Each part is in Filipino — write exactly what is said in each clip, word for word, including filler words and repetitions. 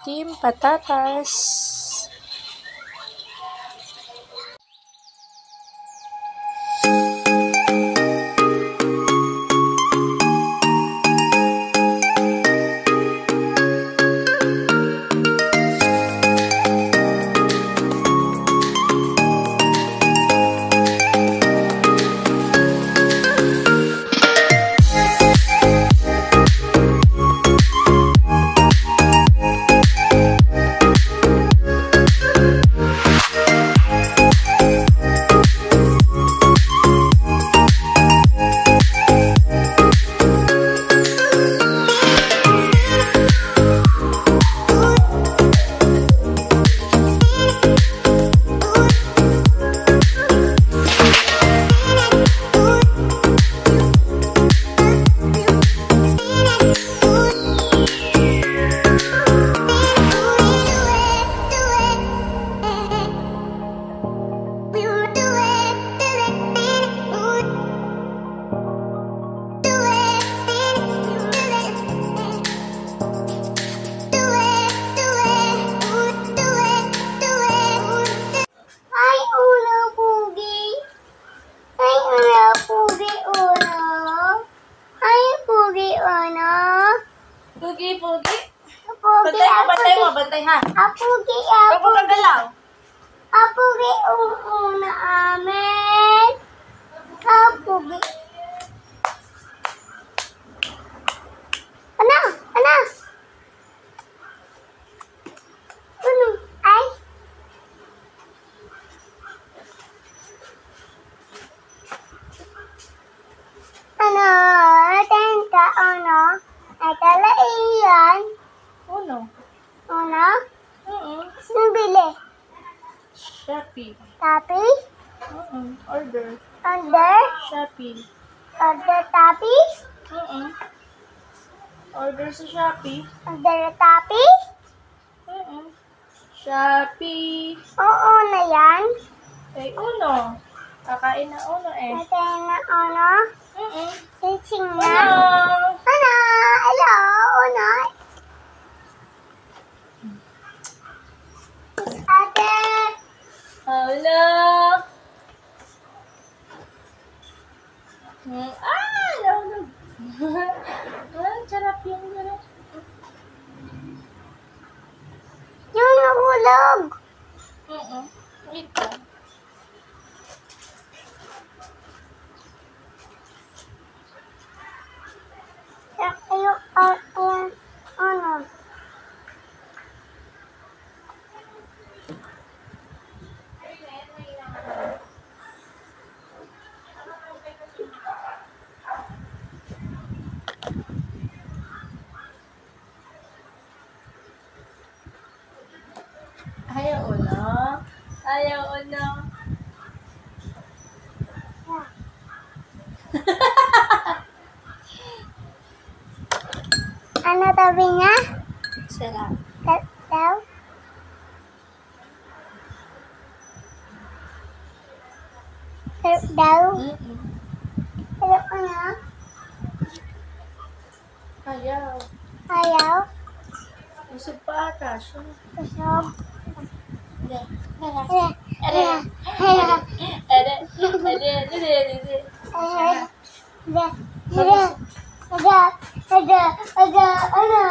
Team Patatas. Pugi, Pugi. Pugi, Bantay mo, bantay mo, bantay ha. Apugi, Huwag mo kang galaw. Apugi, una amin. Apugi. Ano? Ano? Ano? Ay? Ano? Atin ka, ano? Ay, tala iyan. Uno. Ano? Oo. Sino bili? Shopee. Tapi? Oo. Order. Order? Shopee. Order tapi? Oo. Order sa Shopee. Order tapi? Oo. Shopee. Oo na yan. Eh, Uno. Kakain na Uno eh. Natin na ano? Oo. Teaching na. Uno. Ano? Hello? Ano? Ate! Hello. Hmm. Ah! Nahulog. Ah, sarap yung sarap. Yung nahulog. Oo. Ito. Yung, uh, uh, ano? Ayaw Uno. Ayaw Uno. Ano tabi niya? Sarap. Da- daw? Sarap daw? Mm-mm. Sarap ano? Ayaw. Ayaw? Usog pa ata siya. Kusog? Hindi. Ere, Ere. ere, Ere. Ere. Ere. Ere. ere, ere, ere, ada, ada, ada, ada,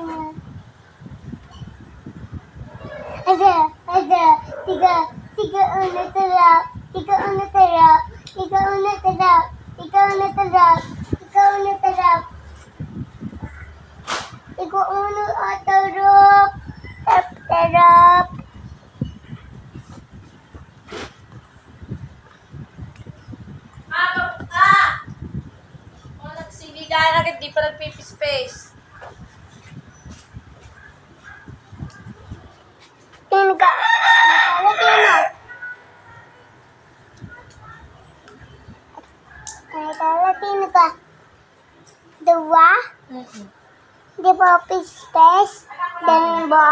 ada, ada, tiga, tiga unit terap, tiga unit terap, tiga unit terap, tiga unit terap, tiga unit terap, tiga unit terap, terap, terap. Ako ka! Kung nagsige ka na, hindi pa nagpipi-space. Tin ka. Nakala tino. Nakala tino ka. Dua. Mm-mm. Di ba space? Dan ba?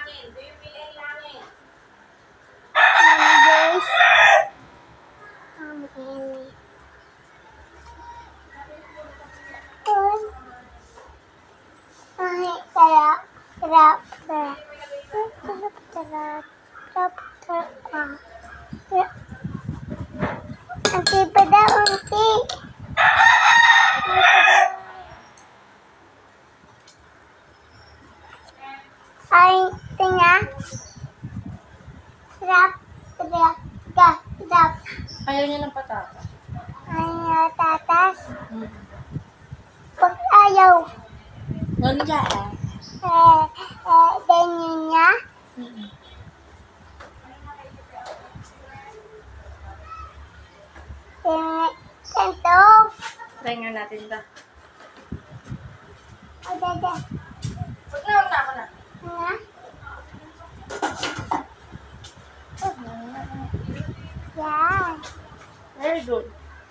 Guys. Amin. Ay, kaya, kaya, kaya. tara, tap, tap, ah. Ya. Unti pa daw, unti. Ay, tinga. Rap, rap, rap, rap. Ayaw niya ng patata. Ay, tatas. Mm. Pag ayaw, Nandiyan ah. eh, eh, ganyan niya. Mm-mm. Tinga, ganito. Try nga natin ba? O, dada. Huwag na, huwag na ako na. Nga. Yan. Very good.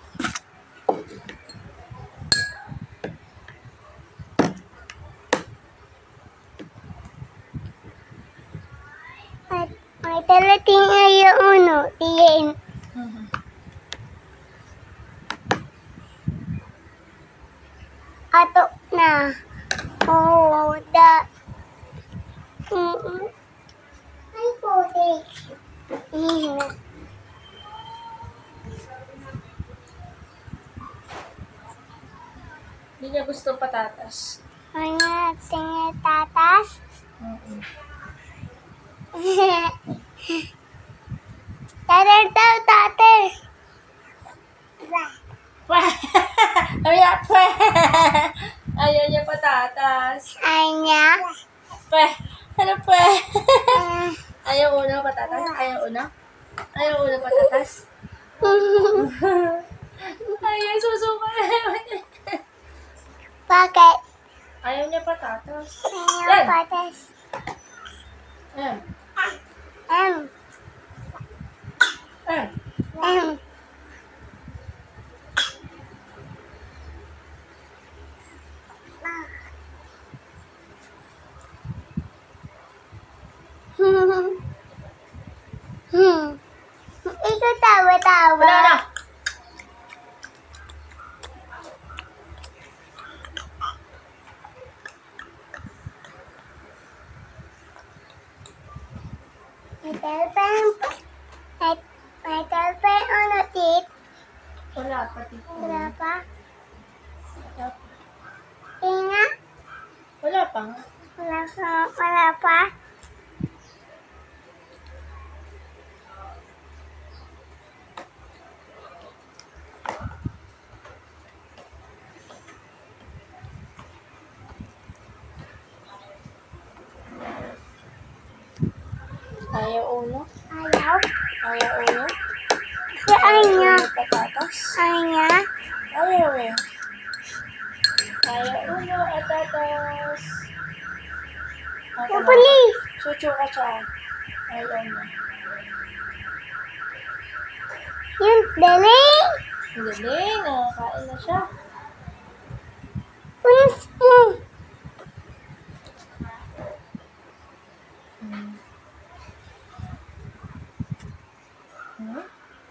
At may talating ayaw uno, tiyin. Mhm. Ato na. Oh, da. Mm-mm. Ay, puti. Ihina. Hindi niya gusto patatas. Ano, tingin tatas? Mm-mm. Tatar daw, tatar. Ayaw, pwe. Ayaw niya patatas. Ay niya. Pwe. Ano pwe? Ah. Ayaw una patatas? Ayaw una? Ayaw una patatas? Ayaw susuka. Bakit? Ayaw niya patatas. Ayaw Yan. patas. Ayan. M. Ayan. M. Hmm. Ikaw tawa-tawa. Wala na. May telephone pa. May, may telephone ano, tip? Wala pa, tito. Wala pa. Wala pa. Tinga? Wala pa nga. Wala pa. Wala pa. Ayaw uno. Ayaw. Ayaw uno. Saan niya? Uno patatas. Ay niya? Ayaw eh. Ayaw uno patatas. Ako na. Napuli. Chuchu ka siya. Ayaw na. Yun, dali. Ang galing. Nakakain na siya. Punis mo. Hmm. Hmm?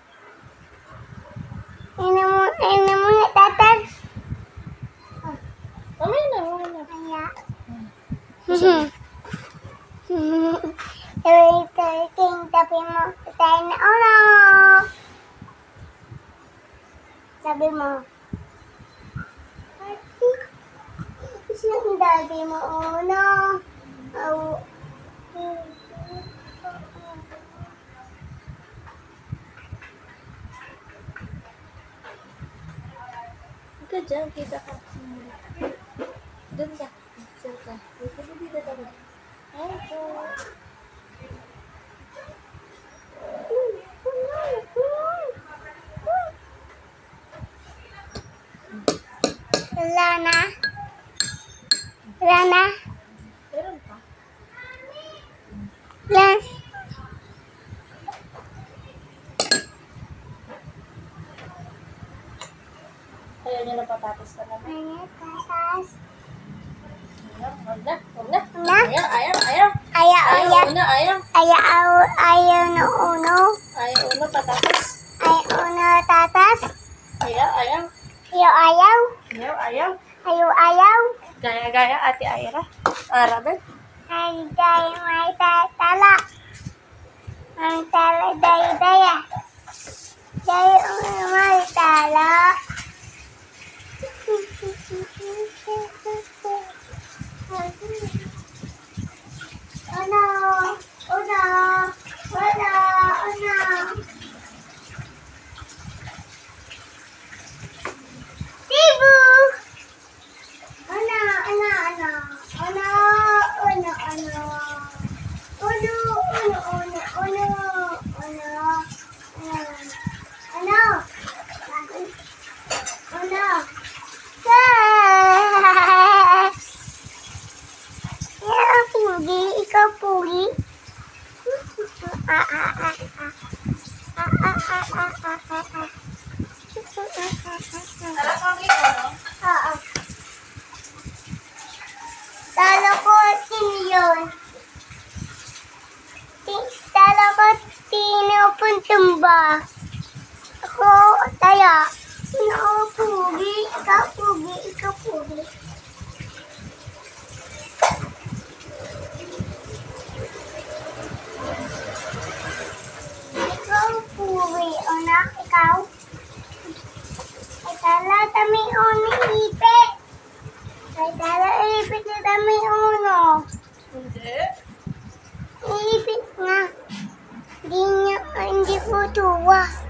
Ina mo, ina mo na, tatar. Mamaya na, mamaya na. Kaya. Hmm. Sabi, sabi, king, tapi mo, tayo na uno. Sabi mo. Siyang daddy mo uno. Aw. Huwag ka dyan, kita ka. Doon ka. Doon ka. Dito, dito, dito. Ay, po. Wala na. Wala na. Meron pa. Wala. Ayaw niya ng patatas ka naman. Ano, tatas? Ayaw, huwag na, huwag na. Na? Ayaw, ayaw, ayaw. Ayaw, Ayaw, ayaw. una, ayaw. Ayaw, ayaw na uno. Ayaw, una, patatas. Ayaw uno, tatas. Ayaw, ayaw. Ayaw, ayaw. Ayaw, ayaw. Ayaw, ayaw. Gaya-gaya, Ate Ira. Arabel. Ay, dahil may tatala. Ang tala, daya, daya. Daya, ang tala. Oh no! Oh no! Oh no! Oh no! Tibu! Oh no! Oh no! Oh no! Oh no! Oh no! Oh no! Oh no! Oh no! Oh no! Oh no! Oh no! Oh no! Oh no! Ah! Ikaw pugi, ikaw pugi. Ah, ah, ah, ah. Ah, ah, ah, ah, ah, ah, ah. Sarap ang iko, no? Oo. Talo ko yun. Talo ko tinupuntumba. Ako, taya. Ikaw pugi, ikaw pugi, ikaw pugi. Ikaw pugi, anak, ikaw. Ay tala, tami uno, ipit. Ay tala, ipit na tami uno. Hindi. Ipit nga. Hindi niya, hindi po tuwa.